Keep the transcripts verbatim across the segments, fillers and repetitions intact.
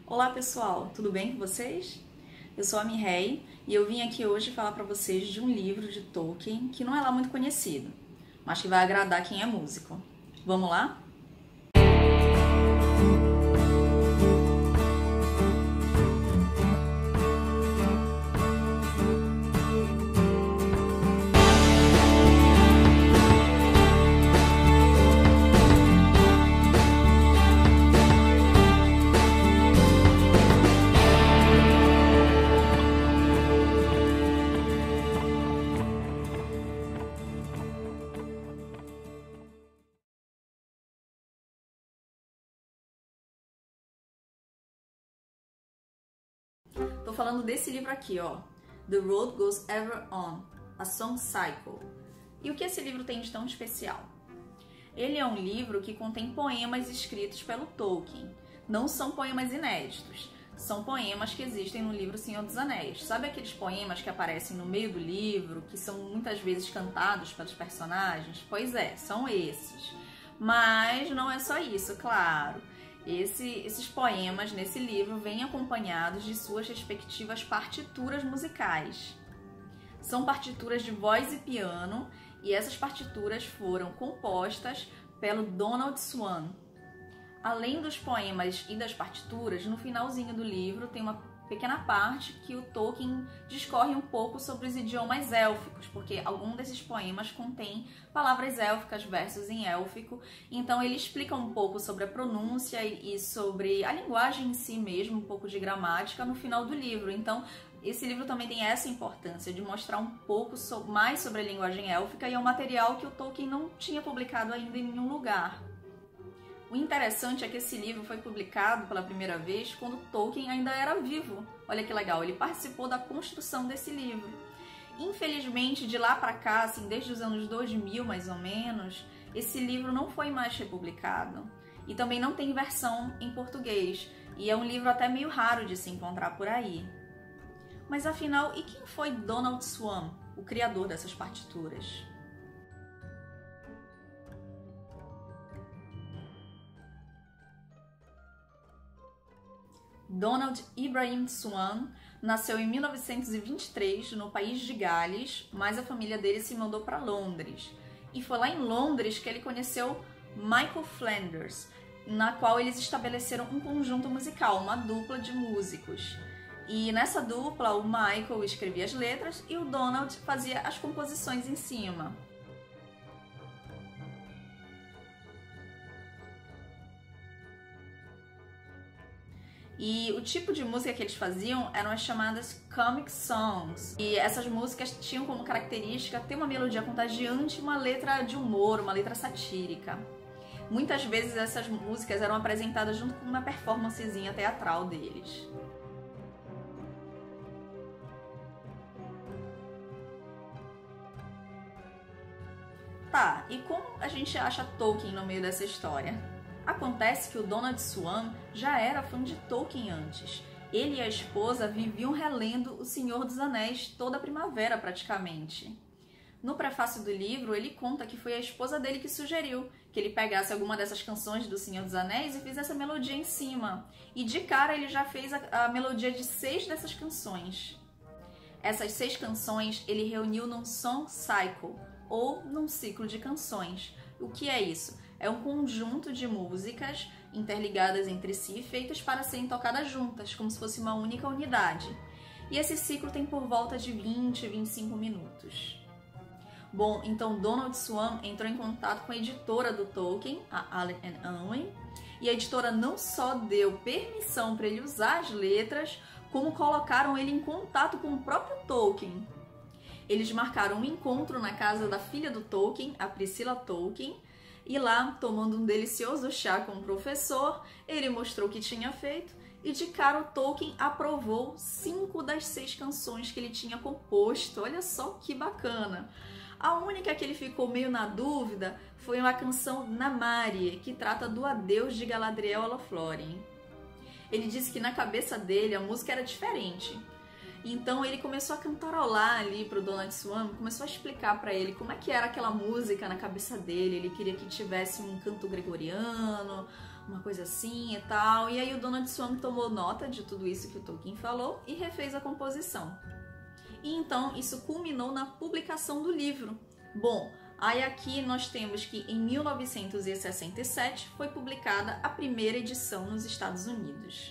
Olá pessoal, tudo bem com vocês? Eu sou a Mirei e eu vim aqui hoje falar para vocês de um livro de Tolkien que não é lá muito conhecido, mas que vai agradar quem é músico. Vamos lá? Tô falando desse livro aqui, ó, The Road Goes Ever On, A Song Cycle. E o que esse livro tem de tão especial? Ele é um livro que contém poemas escritos pelo Tolkien. Não são poemas inéditos, são poemas que existem no livro Senhor dos Anéis. Sabe aqueles poemas que aparecem no meio do livro, que são muitas vezes cantados pelos personagens? Pois é, são esses. Mas não é só isso, claro. Esse, esses poemas nesse livro vêm acompanhados de suas respectivas partituras musicais. São partituras de voz e piano e essas partituras foram compostas pelo Donald Swann. Além dos poemas e das partituras, no finalzinho do livro tem uma pequena parte que o Tolkien discorre um pouco sobre os idiomas élficos, porque algum desses poemas contém palavras élficas, versos em élfico, então ele explica um pouco sobre a pronúncia e sobre a linguagem em si mesmo, um pouco de gramática no final do livro. Então esse livro também tem essa importância de mostrar um pouco mais sobre a linguagem élfica, e é um material que o Tolkien não tinha publicado ainda em nenhum lugar. O interessante é que esse livro foi publicado pela primeira vez quando Tolkien ainda era vivo. Olha que legal, ele participou da construção desse livro. Infelizmente, de lá para cá, assim, desde os anos dois mil mais ou menos, esse livro não foi mais republicado. E também não tem versão em português. E é um livro até meio raro de se encontrar por aí. Mas afinal, e quem foi Donald Swann, o criador dessas partituras? Donald Ibrahim Swann nasceu em mil novecentos e vinte e três no país de Gales, mas a família dele se mudou para Londres. E foi lá em Londres que ele conheceu Michael Flanders, na qual eles estabeleceram um conjunto musical, uma dupla de músicos. E nessa dupla o Michael escrevia as letras e o Donald fazia as composições em cima. E o tipo de música que eles faziam eram as chamadas comic songs. E essas músicas tinham como característica ter uma melodia contagiante e uma letra de humor, uma letra satírica. Muitas vezes essas músicas eram apresentadas junto com uma performancezinha teatral deles. Tá, e como a gente acha Tolkien no meio dessa história? Acontece que o Donald Swann já era fã de Tolkien antes. Ele e a esposa viviam relendo O Senhor dos Anéis toda a primavera, praticamente. No prefácio do livro, ele conta que foi a esposa dele que sugeriu que ele pegasse alguma dessas canções do Senhor dos Anéis e fizesse a melodia em cima. E de cara ele já fez a, a melodia de seis dessas canções. Essas seis canções ele reuniu num song cycle, ou num ciclo de canções. O que é isso? É um conjunto de músicas interligadas entre si, feitas para serem tocadas juntas, como se fosse uma única unidade. E esse ciclo tem por volta de vinte a vinte e cinco minutos. Bom, então Donald Swann entrou em contato com a editora do Tolkien, a Allen and Unwin, e a editora não só deu permissão para ele usar as letras, como colocaram ele em contato com o próprio Tolkien. Eles marcaram um encontro na casa da filha do Tolkien, a Priscilla Tolkien, e lá, tomando um delicioso chá com o professor, ele mostrou o que tinha feito e de cara o Tolkien aprovou cinco das seis canções que ele tinha composto. Olha só que bacana! A única que ele ficou meio na dúvida foi uma canção Namárie, que trata do adeus de Galadriel a Lothlórien. Ele disse que na cabeça dele a música era diferente. Então ele começou a cantarolar ali pro Donald Swann, começou a explicar para ele como é que era aquela música na cabeça dele. Ele queria que tivesse um canto gregoriano, uma coisa assim e tal. E aí o Donald Swann tomou nota de tudo isso que o Tolkien falou e refez a composição. E então isso culminou na publicação do livro. Bom, aí aqui nós temos que em mil novecentos e sessenta e sete foi publicada a primeira edição nos Estados Unidos.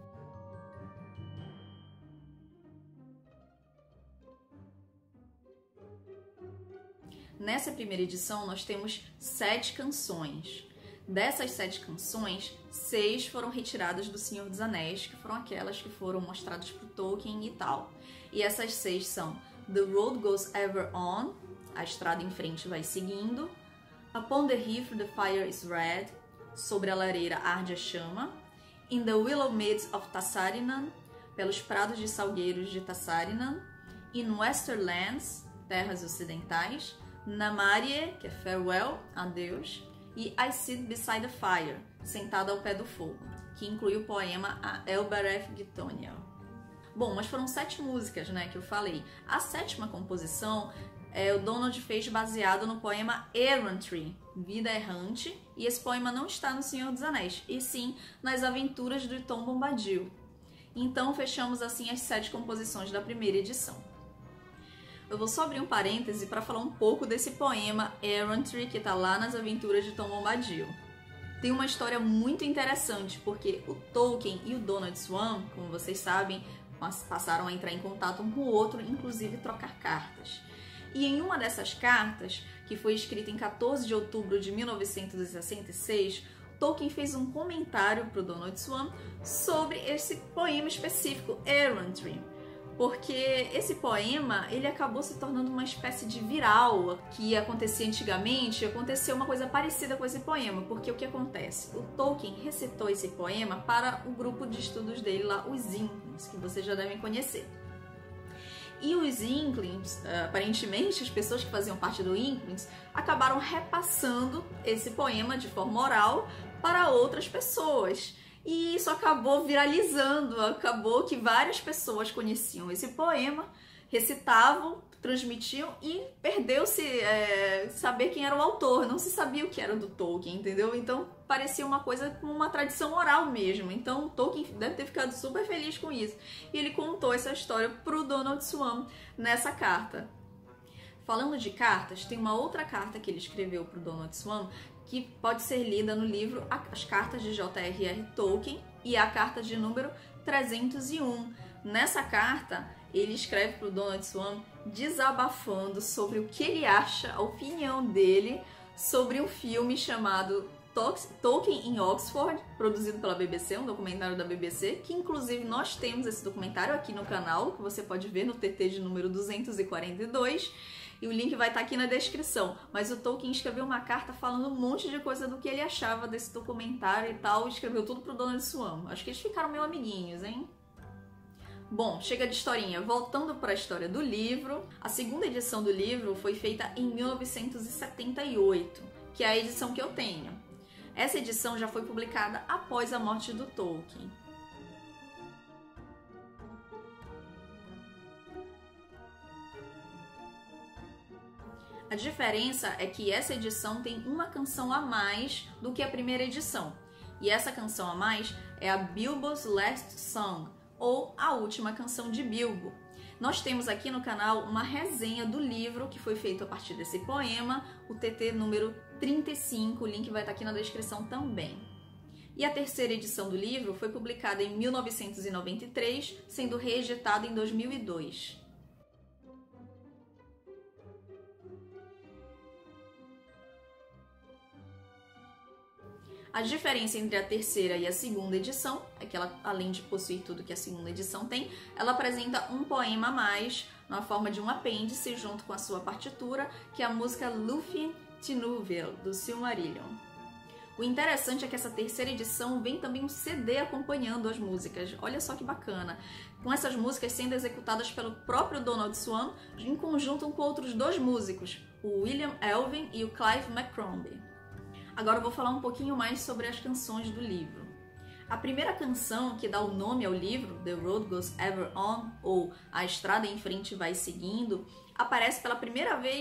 Nessa primeira edição nós temos sete canções. Dessas sete canções, seis foram retiradas do Senhor dos Anéis, que foram aquelas que foram mostradas por Tolkien e tal. E essas seis são The Road Goes Ever On, A Estrada em Frente Vai Seguindo, Upon the Heath the Fire is Red, Sobre a Lareira Arde a Chama, In the Willow Meads of Tassarinan, Pelos Prados de Salgueiros de Tassarinan, In Westerlands, Terras Ocidentais, Namarie, que é Farewell, Adeus, e I Sit Beside the Fire, Sentada ao Pé do Fogo, que inclui o poema A Elbereth Githoniel. Bom, mas foram sete músicas, né, que eu falei. A sétima composição é, o Donald fez baseado no poema Errantry, Vida Errante, e esse poema não está no Senhor dos Anéis, e sim nas Aventuras de Tom Bombadil. Então fechamos assim as sete composições da primeira edição. Eu vou só abrir um parêntese para falar um pouco desse poema Errantry que está lá nas Aventuras de Tom Bombadil. Tem uma história muito interessante, porque o Tolkien e o Donald Swann, como vocês sabem, passaram a entrar em contato um com o outro, inclusive trocar cartas. E em uma dessas cartas, que foi escrita em quatorze de outubro de mil novecentos e sessenta e seis, Tolkien fez um comentário para o Donald Swann sobre esse poema específico, Errantry. Porque esse poema, ele acabou se tornando uma espécie de viral que acontecia antigamente, aconteceu uma coisa parecida com esse poema, porque o que acontece? O Tolkien recitou esse poema para o grupo de estudos dele lá, os Inklings, que vocês já devem conhecer. E os Inklings, aparentemente, as pessoas que faziam parte do Inklings, acabaram repassando esse poema de forma oral para outras pessoas. E isso acabou viralizando, acabou que várias pessoas conheciam esse poema, recitavam, transmitiam e perdeu-se é, saber quem era o autor, não se sabia o que era do Tolkien, entendeu? Então parecia uma coisa como uma tradição oral mesmo, então o Tolkien deve ter ficado super feliz com isso. E ele contou essa história pro Donald Swann nessa carta. Falando de cartas, tem uma outra carta que ele escreveu pro Donald Swann, que pode ser lida no livro As Cartas de J R R Tolkien, e a carta de número trezentos e um. Nessa carta, ele escreve para o Donald Swann desabafando sobre o que ele acha, a opinião dele sobre um filme chamado Tolkien em Oxford, produzido pela B B C, um documentário da B B C, que inclusive nós temos esse documentário aqui no canal, que você pode ver no T T de número duzentos e quarenta e dois, e o link vai estar aqui na descrição. Mas o Tolkien escreveu uma carta falando um monte de coisa do que ele achava desse documentário e tal, e escreveu tudo pro Donald Swann. Acho que eles ficaram meio amiguinhos, hein? Bom, chega de historinha. Voltando para a história do livro, a segunda edição do livro foi feita em mil novecentos e setenta e oito, que é a edição que eu tenho. Essa edição já foi publicada após a morte do Tolkien. A diferença é que essa edição tem uma canção a mais do que a primeira edição. E essa canção a mais é a Bilbo's Last Song, ou a última canção de Bilbo. Nós temos aqui no canal uma resenha do livro que foi feito a partir desse poema, o T T número trinta e cinco, o link vai estar aqui na descrição também. E a terceira edição do livro foi publicada em mil novecentos e noventa e três, sendo reeditada em dois mil e dois. A diferença entre a terceira e a segunda edição é que ela, além de possuir tudo que a segunda edição tem, ela apresenta um poema a mais, na forma de um apêndice, junto com a sua partitura, que é a música Lúthien Tinúvel, do Silmarillion. O interessante é que essa terceira edição vem também um C D acompanhando as músicas. Olha só que bacana! Com essas músicas sendo executadas pelo próprio Donald Swann, em conjunto com outros dois músicos, o William Elvin e o Clive McCrombie. Agora eu vou falar um pouquinho mais sobre as canções do livro. A primeira canção que dá o nome ao livro, The Road Goes Ever On, ou A Estrada em Frente Vai Seguindo, aparece pela primeira vez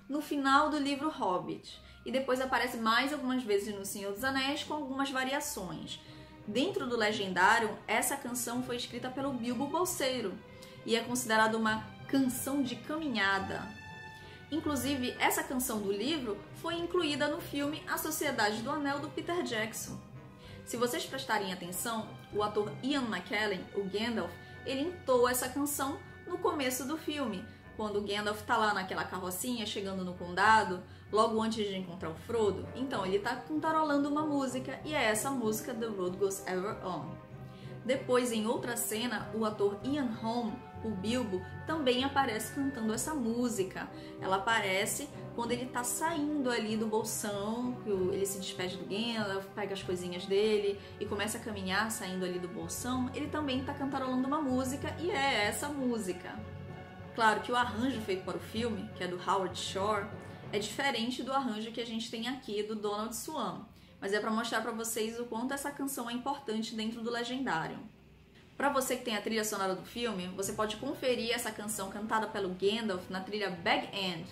no final do livro Hobbit. E depois aparece mais algumas vezes no Senhor dos Anéis com algumas variações. Dentro do Legendário, essa canção foi escrita pelo Bilbo Bolseiro e é considerada uma canção de caminhada. Inclusive, essa canção do livro foi incluída no filme A Sociedade do Anel, do Peter Jackson. Se vocês prestarem atenção, o ator Ian McKellen, o Gandalf, ele entoa essa canção no começo do filme, quando o Gandalf tá lá naquela carrocinha chegando no condado, logo antes de encontrar o Frodo. Então ele tá cantarolando uma música e é essa música The Road Goes Ever On. Depois, em outra cena, o ator Ian Holm, o Bilbo, também aparece cantando essa música. Ela aparece quando ele tá saindo ali do bolsão, que ele se despede do Gandalf, pega as coisinhas dele e começa a caminhar saindo ali do bolsão. Ele também tá cantarolando uma música e é essa música. Claro que o arranjo feito para o filme, que é do Howard Shore, é diferente do arranjo que a gente tem aqui do Donald Swann, mas é para mostrar para vocês o quanto essa canção é importante dentro do Legendário. Para você que tem a trilha sonora do filme, você pode conferir essa canção cantada pelo Gandalf na trilha Bag End.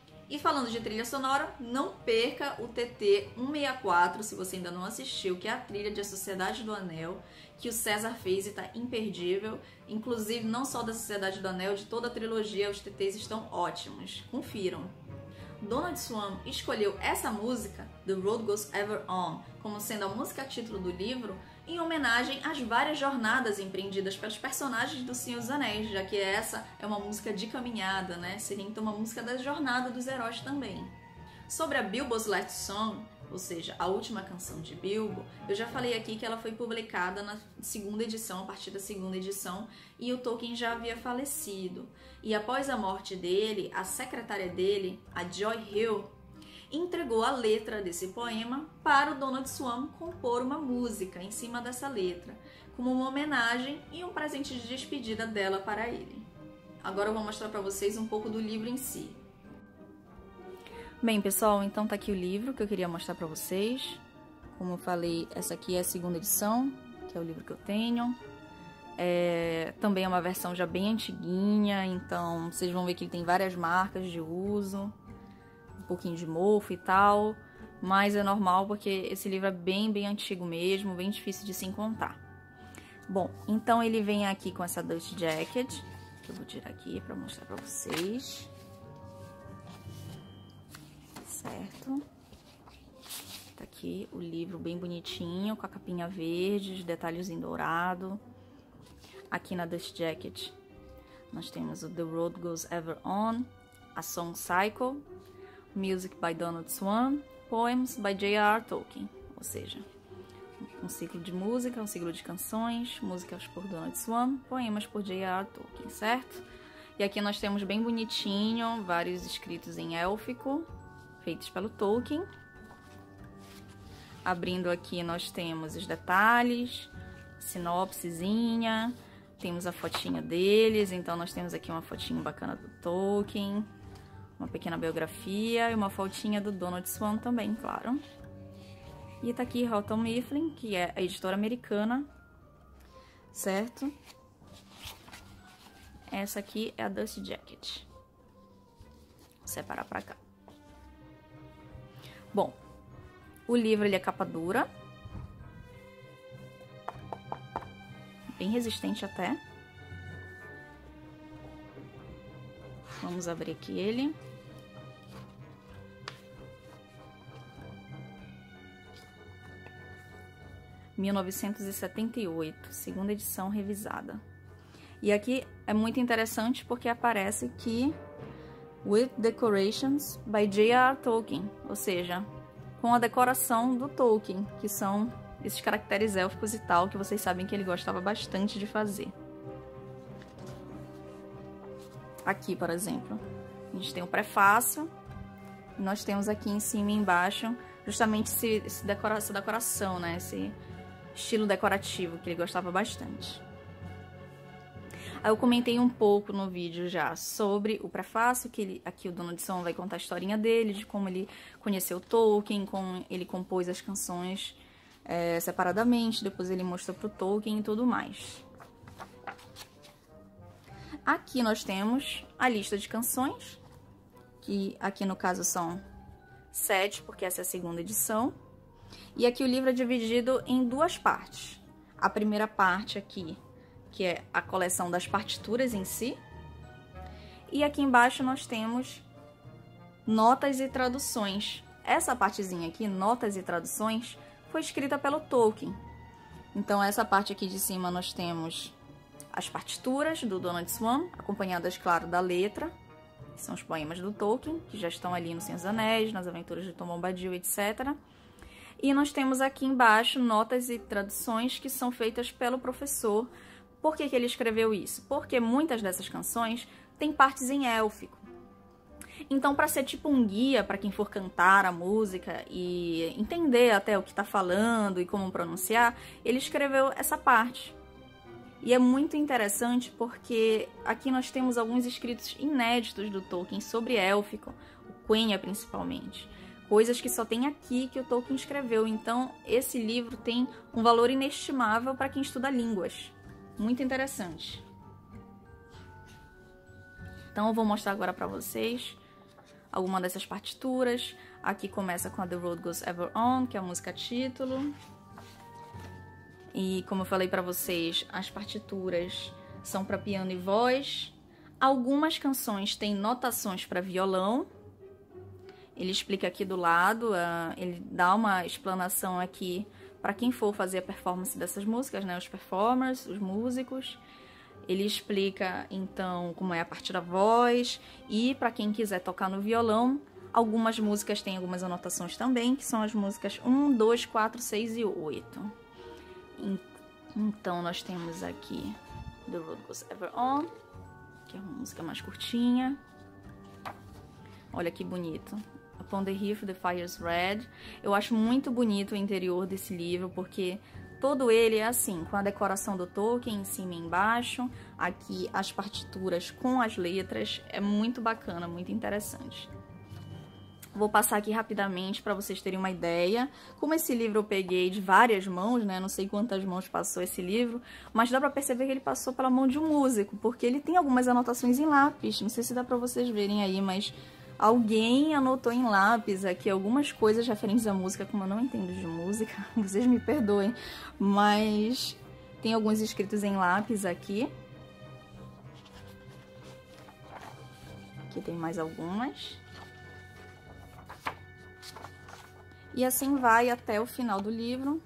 E falando de trilha sonora, não perca o T T cento e sessenta e quatro, se você ainda não assistiu, que é a trilha de A Sociedade do Anel, que o César fez e está imperdível. Inclusive, não só da Sociedade do Anel, de toda a trilogia, os T Ts estão ótimos. Confiram. Donald Swann escolheu essa música, The Road Goes Ever On, como sendo a música título do livro, em homenagem às várias jornadas empreendidas pelos personagens do Senhor dos Anéis, já que essa é uma música de caminhada, né? Seria então uma música da jornada dos heróis também. Sobre a Bilbo's Last Song, ou seja, a última canção de Bilbo, eu já falei aqui que ela foi publicada na segunda edição, a partir da segunda edição, e o Tolkien já havia falecido. E após a morte dele, a secretária dele, a Joy Hill, entregou a letra desse poema para o Donald Swann compor uma música em cima dessa letra, como uma homenagem e um presente de despedida dela para ele. Agora eu vou mostrar para vocês um pouco do livro em si. Bem, pessoal, então tá aqui o livro que eu queria mostrar para vocês. Como eu falei, essa aqui é a segunda edição, que é o livro que eu tenho. É, também é uma versão já bem antiguinha, então vocês vão ver que ele tem várias marcas de uso, um pouquinho de mofo e tal, mas é normal porque esse livro é bem, bem antigo mesmo, bem difícil de se encontrar. Bom, então ele vem aqui com essa Dust Jacket, que eu vou tirar aqui para mostrar para vocês. Certo? Tá aqui o livro bem bonitinho, com a capinha verde, os detalhes em dourado. Aqui na Dust Jacket nós temos o The Road Goes Ever On, A Song Cycle, Music by Donald Swann, Poems by J R R Tolkien, ou seja, um ciclo de música, um ciclo de canções, músicas por Donald Swann, poemas por J R R Tolkien, certo? E aqui nós temos bem bonitinho, vários escritos em élfico, feitos pelo Tolkien. Abrindo aqui nós temos os detalhes, sinopsezinha, temos a fotinha deles, então nós temos aqui uma fotinho bacana do Tolkien, uma pequena biografia e uma fotinha do Donald Swann também, claro. E tá aqui Houghton Mifflin, que é a editora americana, certo? Essa aqui é a Dust Jacket. Vou separar pra cá. Bom, o livro ele é capa dura, bem resistente até. Vamos abrir aqui ele. mil novecentos e setenta e oito, segunda edição revisada. E aqui é muito interessante porque aparece que with decorations by J R R Tolkien, ou seja, com a decoração do Tolkien, que são esses caracteres élficos e tal, que vocês sabem que ele gostava bastante de fazer. Aqui, por exemplo, a gente tem o prefácio, e nós temos aqui em cima e embaixo justamente esse, esse decora, essa decoração, né? Esse estilo decorativo que ele gostava bastante. Aí eu comentei um pouco no vídeo já sobre o prefácio, que ele, aqui o Donald Swann vai contar a historinha dele, de como ele conheceu Tolkien, como ele compôs as canções é, separadamente, depois ele mostrou pro Tolkien e tudo mais. Aqui nós temos a lista de canções, que aqui no caso são sete, porque essa é a segunda edição. E aqui o livro é dividido em duas partes. A primeira parte aqui, que é a coleção das partituras em si. E aqui embaixo nós temos notas e traduções. Essa partezinha aqui, notas e traduções, foi escrita pelo Tolkien. Então essa parte aqui de cima nós temos as partituras do Donald Swann, acompanhadas, claro, da letra, que são os poemas do Tolkien, que já estão ali no Senhor dos Anéis, nas Aventuras de Tom Bombadil, etcétera. E nós temos aqui embaixo notas e traduções que são feitas pelo professor. Por que que ele escreveu isso? Porque muitas dessas canções têm partes em élfico. Então, para ser tipo um guia para quem for cantar a música e entender até o que está falando e como pronunciar, ele escreveu essa parte. E é muito interessante porque aqui nós temos alguns escritos inéditos do Tolkien sobre élfico, o Quenya principalmente. Coisas que só tem aqui que o Tolkien escreveu. Então, esse livro tem um valor inestimável para quem estuda línguas. Muito interessante. Então, eu vou mostrar agora para vocês alguma dessas partituras. Aqui começa com a The Road Goes Ever On, que é a música título. E como eu falei para vocês, as partituras são para piano e voz. Algumas canções têm notações para violão. Ele explica aqui do lado, uh, ele dá uma explanação aqui para quem for fazer a performance dessas músicas, né? Os performers, os músicos. Ele explica, então, como é a parte da voz. E para quem quiser tocar no violão, algumas músicas têm algumas anotações também, que são as músicas um, dois, quatro, seis e oito. Então, nós temos aqui The Road Goes Ever On, que é uma música mais curtinha. Olha que bonito. Upon the Heath, the Fire's Red. Eu acho muito bonito o interior desse livro, porque todo ele é assim, com a decoração do Tolkien em cima e embaixo. Aqui as partituras com as letras. É muito bacana, muito interessante. Vou passar aqui rapidamente para vocês terem uma ideia. Como esse livro eu peguei de várias mãos, né? Não sei quantas mãos passou esse livro, mas dá para perceber que ele passou pela mão de um músico, porque ele tem algumas anotações em lápis. Não sei se dá para vocês verem aí, mas alguém anotou em lápis aqui algumas coisas referentes à música. Como eu não entendo de música, vocês me perdoem, mas tem alguns escritos em lápis aqui. Aqui tem mais algumas. E assim vai até o final do livro.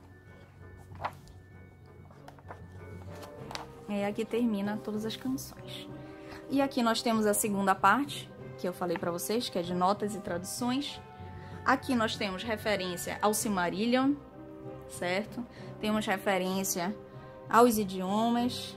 É, aqui termina todas as canções. E aqui nós temos a segunda parte, que eu falei para vocês, que é de notas e traduções. Aqui nós temos referência ao Silmarillion, certo? Temos referência aos idiomas.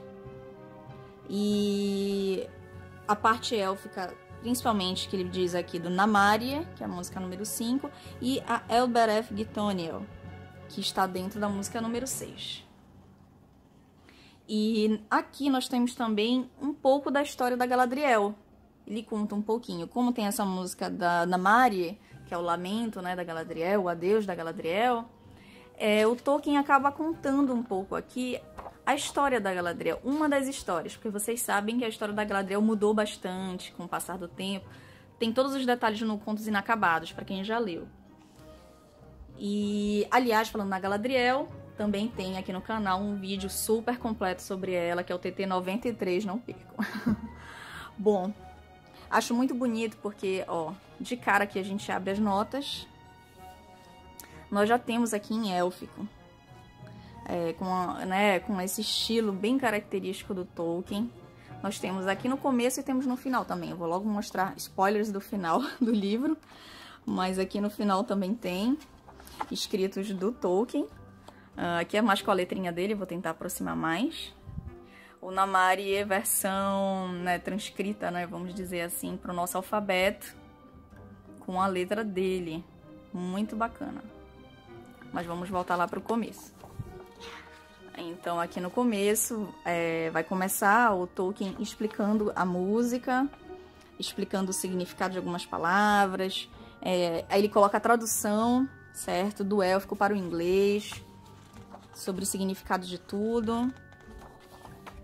E a parte élfica, principalmente, que ele diz aqui do Namária, que é a música número cinco, e a Elbereth Githoniel, que está dentro da música número seis. E aqui nós temos também um pouco da história da Galadriel. Ele conta um pouquinho. Como tem essa música da Namária, que é o lamento, né, da Galadriel, o adeus da Galadriel, é, o Tolkien acaba contando um pouco aqui a história da Galadriel, uma das histórias, porque vocês sabem que a história da Galadriel mudou bastante com o passar do tempo. Tem todos os detalhes no Contos Inacabados, para quem já leu. E, aliás, falando na Galadriel, também tem aqui no canal um vídeo super completo sobre ela, que é o T T noventa e três, não percam. Bom, acho muito bonito porque, ó, de cara que a gente abre as notas, nós já temos aqui em élfico. É, com, a, né, com esse estilo bem característico do Tolkien. Nós temos aqui no começo e temos no final também. Eu vou logo mostrar spoilers do final do livro, mas aqui no final também tem escritos do Tolkien. Uh, aqui é mais com a letrinha dele, vou tentar aproximar mais. O Namária, versão, né, transcrita, né, vamos dizer assim, para o nosso alfabeto, com a letra dele. Muito bacana. Mas vamos voltar lá para o começo. Então, aqui no começo, é, vai começar o Tolkien explicando a música, explicando o significado de algumas palavras. É, aí ele coloca a tradução, certo, do élfico para o inglês, sobre o significado de tudo.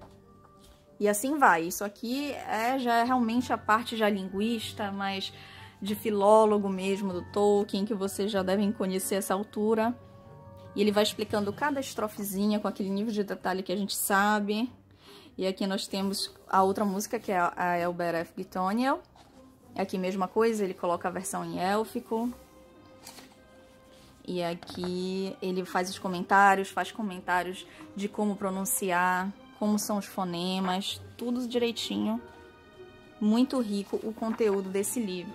E assim vai. Isso aqui é, já é realmente a parte já linguista, mas de filólogo mesmo do Tolkien, que vocês já devem conhecer essa altura. E ele vai explicando cada estrofezinha com aquele nível de detalhe que a gente sabe. E aqui nós temos a outra música, que é a Elbereth Githoniel. Aqui mesma coisa, ele coloca a versão em élfico. E aqui ele faz os comentários, faz comentários de como pronunciar, como são os fonemas, tudo direitinho. Muito rico o conteúdo desse livro.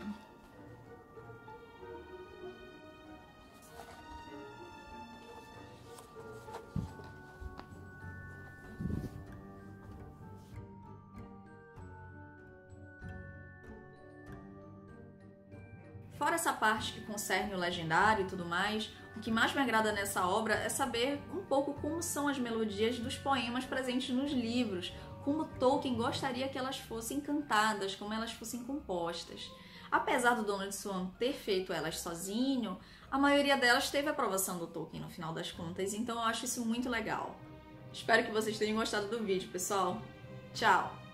Fora essa parte que concerne o legendário e tudo mais, o que mais me agrada nessa obra é saber um pouco como são as melodias dos poemas presentes nos livros, como Tolkien gostaria que elas fossem cantadas, como elas fossem compostas. Apesar do Donald Swann ter feito elas sozinho, a maioria delas teve a aprovação do Tolkien no final das contas, então eu acho isso muito legal. Espero que vocês tenham gostado do vídeo, pessoal. Tchau!